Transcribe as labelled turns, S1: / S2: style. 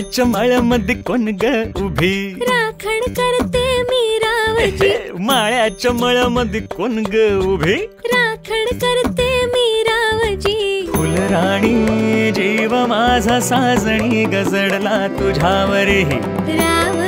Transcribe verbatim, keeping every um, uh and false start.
S1: माळ्याच्या माळ्यामध्ये कोण ग उभी,
S2: राखण करते मी रावजी.
S1: माळ्याच्या माळ्यामध्ये कोण ग उभी,
S2: राखण करते मी रावजी.
S1: फुलराणी जीव माझा साजणी गजडला तुझ्यावर ही.
S2: राव